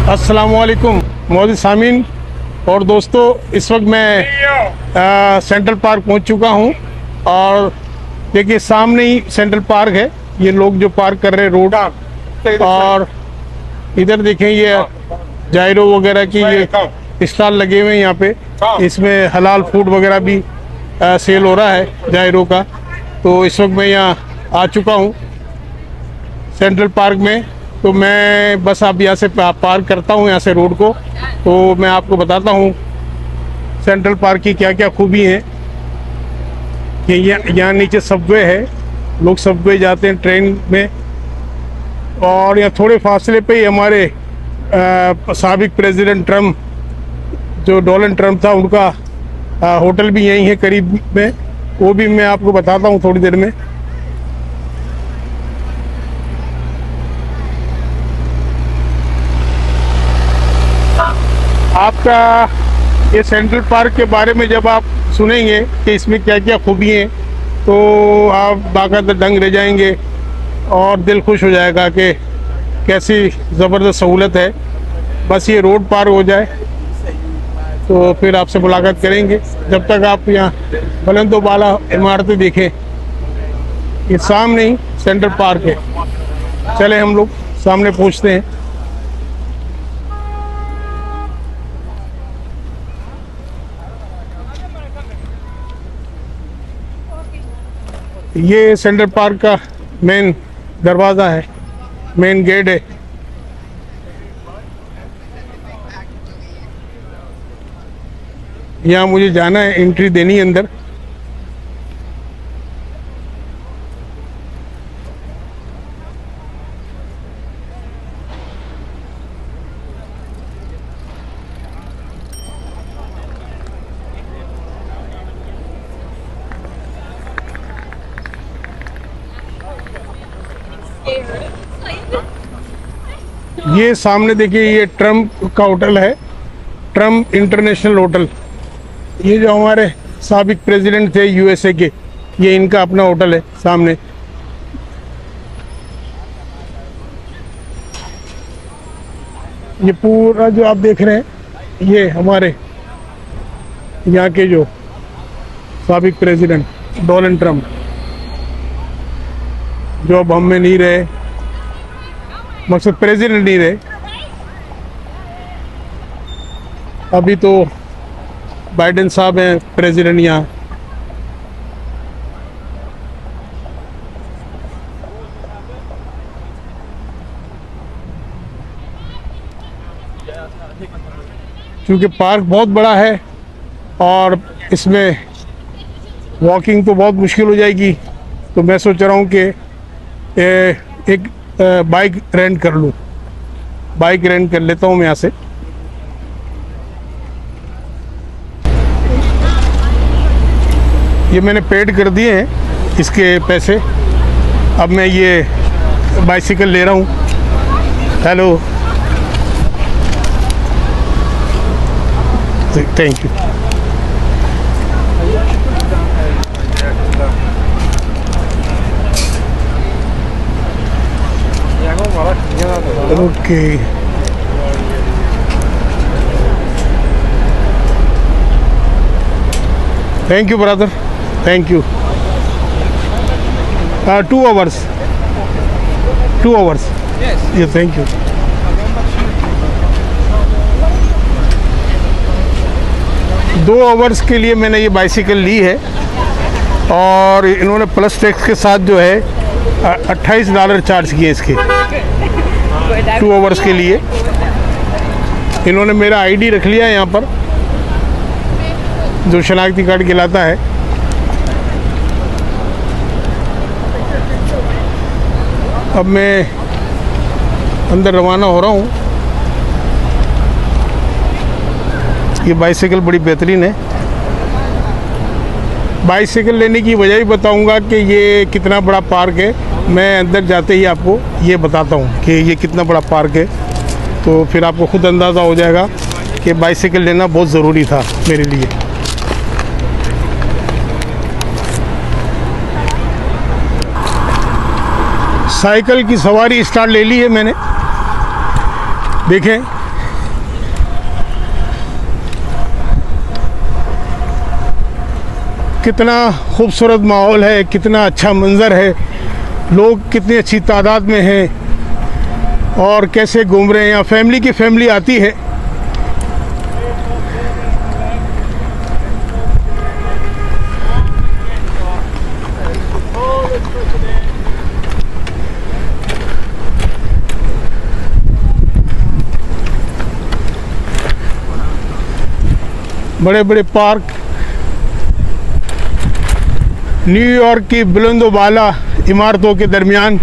अस्सलामुअलैकुम मौजूद सामीन और दोस्तों, इस वक्त मैं सेंट्रल पार्क पहुंच चुका हूं और देखिए सामने ही सेंट्रल पार्क है। ये लोग जो पार्क कर रहे हैं रोड, और इधर देखें ये जायरो वगैरह की ये स्टॉल लगे हुए हैं यहाँ पे। इसमें हलाल फूड वगैरह भी सेल हो रहा है जायरो का। तो इस वक्त मैं यहाँ आ चुका हूँ सेंट्रल पार्क में। तो मैं बस अब यहाँ से पार करता हूँ यहाँ से रोड को, तो मैं आपको बताता हूँ सेंट्रल पार्क की क्या क्या खूबी हैं। कि यहाँ नीचे सबवे है, लोग सबवे जाते हैं ट्रेन में, और यहाँ थोड़े फासले पे ही हमारे साबिक प्रेसिडेंट ट्रम्प, जो डोनाल्ड ट्रम्प था, उनका होटल भी यहीं है करीब में। वो भी मैं आपको बताता हूँ थोड़ी देर में। आपका ये सेंट्रल पार्क के बारे में जब आप सुनेंगे कि इसमें क्या क्या खूबी हैं, तो आप बाकायदा दंग रह जाएंगे और दिल खुश हो जाएगा कि कैसी ज़बरदस्त सहूलत है। बस ये रोड पार हो जाए तो फिर आपसे मुलाकात करेंगे। जब तक आप यहाँ बुलंदो बाला इमारतें देखें, ये सामने ही सेंट्रल पार्क है। चले हम लोग सामने पहुँचते हैं। ये सेंट्रल पार्क का मेन दरवाज़ा है, मेन गेट है। यहाँ मुझे जाना है, एंट्री देनी है अंदर। ये सामने देखिए, ये ट्रम्प का होटल है, ट्रम्प इंटरनेशनल होटल। ये जो हमारे साबिक प्रेसिडेंट थे यूएसए के, ये इनका अपना होटल है सामने। ये पूरा जो आप देख रहे हैं, ये हमारे यहाँ के जो साबिक प्रेसिडेंट डोनाल्ड ट्रम्प, जो अब हम में नहीं रहे, मकसद प्रेसिडेंट नहीं रहे, अभी तो बाइडेन साहब हैं प्रेसिडेंट यहाँ। क्योंकि पार्क बहुत बड़ा है और इसमें वॉकिंग तो बहुत मुश्किल हो जाएगी, तो मैं सोच रहा हूँ कि एक बाइक रेंट कर लूँ। बाइक रेंट कर लेता हूँ मैं यहाँ से। ये मैंने पेड कर दिए हैं इसके पैसे। अब मैं ये बाइसिकल ले रहा हूँ। Hello, thank you. Okay, thank you brother, thank you. 2 hours, 2 hours। ये थैंक यू। दो आवर्स के लिए मैंने ये बाइसिकल ली है, और इन्होंने प्लस टैक्स के साथ जो है $28 चार्ज किए इसके 2 आवर्स के लिए। इन्होंने मेरा आईडी रख लिया है यहाँ पर, जो शनाख्ती कार्ड कहलाता है। अब मैं अंदर रवाना हो रहा हूँ। ये बाइसिकल बड़ी बेहतरीन है। बाइसिकल लेने की वजह भी बताऊंगा कि ये कितना बड़ा पार्क है। मैं अंदर जाते ही आपको ये बताता हूँ कि ये कितना बड़ा पार्क है, तो फिर आपको खुद अंदाज़ा हो जाएगा कि बाइसिकल लेना बहुत ज़रूरी था मेरे लिए। साइकिल की सवारी स्टार्ट ले ली है मैंने। देखें कितना खूबसूरत माहौल है, कितना अच्छा मंज़र है, लोग कितनी अच्छी तादाद में हैं और कैसे घूम रहे हैं। यहाँ फैमिली की फैमिली आती है। बड़े बड़े पार्क, न्यूयॉर्क की बुलंदोबाला इमारतों के दरमियान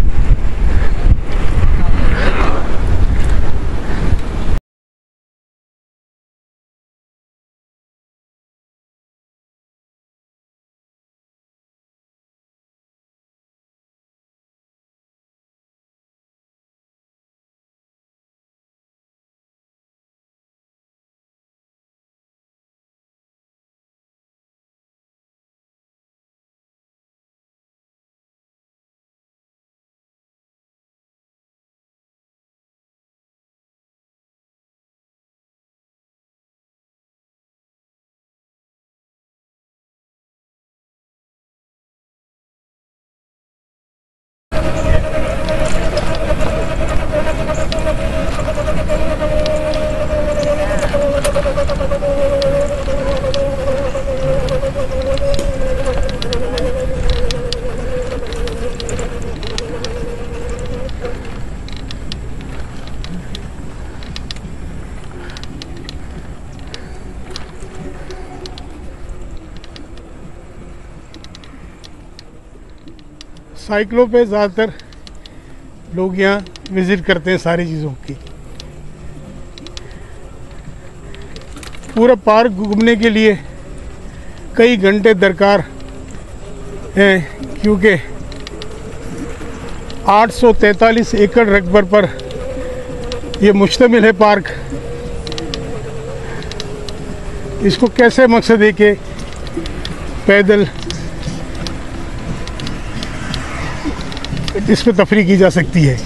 साइकिलों पे ज़्यादातर लोग यहाँ विज़िट करते हैं सारी चीज़ों की। पूरा पार्क घूमने के लिए कई घंटे दरकार हैं, क्योंकि 843 एकड़ रकबे पर ये मुश्तमिल है पार्क। इसको कैसे मकसद है कि पैदल इस पर तफरीह की जा सकती है।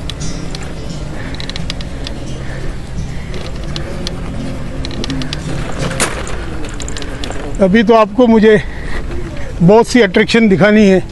अभी तो आपको मुझे बहुत सी अट्रैक्शन दिखानी है।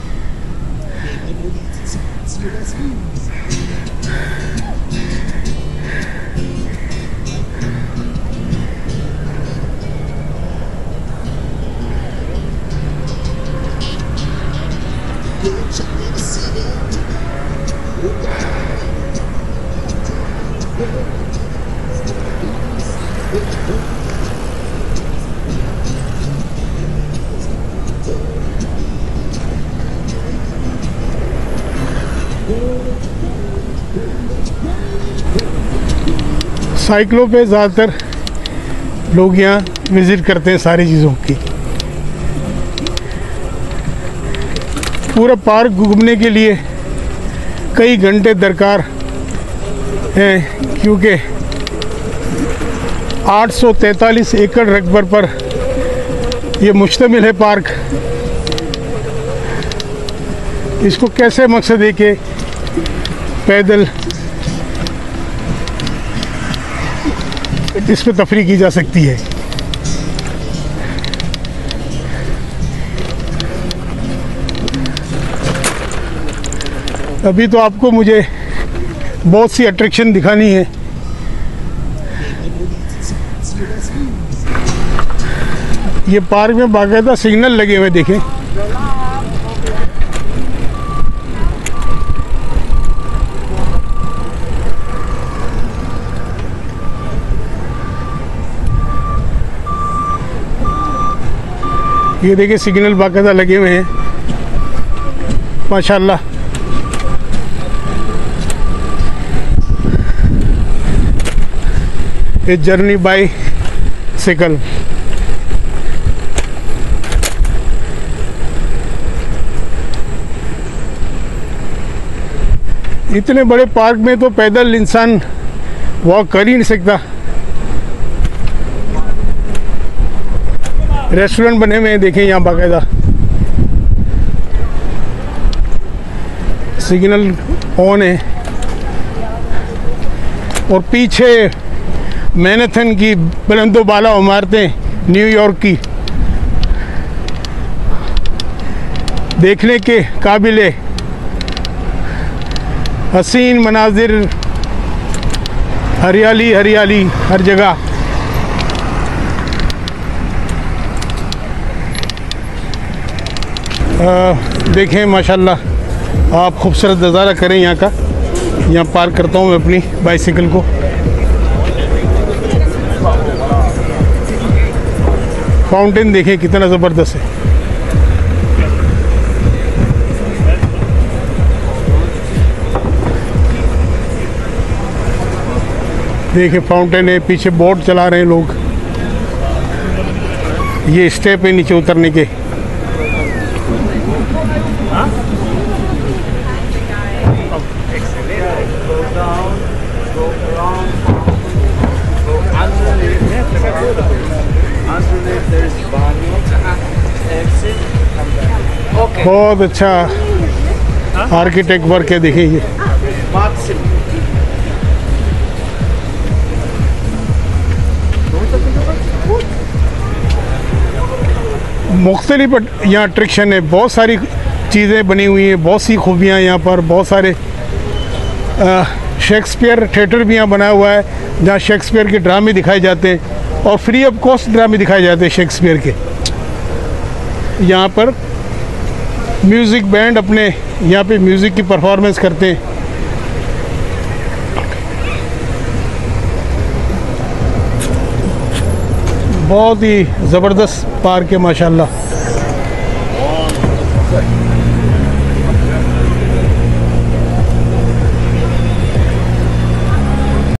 साइकिलों पे ज़्यादातर लोग यहाँ विज़िट करते हैं सारी चीज़ों की। पूरा पार्क घूमने के लिए कई घंटे दरकार हैं, क्योंकि 843 एकड़ रकबे पर ये मुश्तमिल है पार्क। इसको कैसे मकसद है कि पैदल इस पर तफरीह की जा सकती है। अभी तो आपको मुझे बहुत सी अट्रैक्शन दिखानी है। ये पार्क में बाकायदा सिग्नल लगे हुए देखें। ये देखिए सिग्नल बाकायदा लगे हुए हैं माशाल्लाह। ये जर्नी बाय साइकिल। इतने बड़े पार्क में तो पैदल इंसान वॉक कर ही नहीं सकता। रेस्टोरेंट बने हुए हैं देखें यहाँ बाकायदा, सिग्नल ऑन है। और पीछे मैनहट्टन की बुलंदोबाला इमारतें न्यूयॉर्क की, देखने के काबिल हसीन मनाजिर, हरियाली हरियाली हर जगह। देखें माशाल्लाह, आप खूबसूरत नज़ारा करें यहाँ का। यहाँ पार्क करता हूँ मैं अपनी बाइसिकल को। फाउंटेन देखें कितना ज़बरदस्त है। देखिए फाउंटेन है, पीछे बोट चला रहे हैं लोग। ये स्टेप है नीचे उतरने के। बहुत अच्छा आर्किटेक्ट वर्क है, देखिए ये। मुख्तलिफ यहाँ अट्रैक्शन है, बहुत सारी चीज़ें बनी हुई हैं, बहुत सी खूबियाँ यहाँ पर। बहुत सारे शेक्सपियर थिएटर भी यहाँ बनाया हुआ है, जहाँ शेक्सपियर के ड्रामे दिखाए जाते हैं और फ्री ऑफ कॉस्ट ड्रामे दिखाए जाते हैं शेक्सपियर के। यहाँ पर म्यूज़िक बैंड अपने यहाँ पे म्यूज़िक की परफॉर्मेंस करते हैं। बहुत ही ज़बरदस्त पार्क है माशाल्लाह।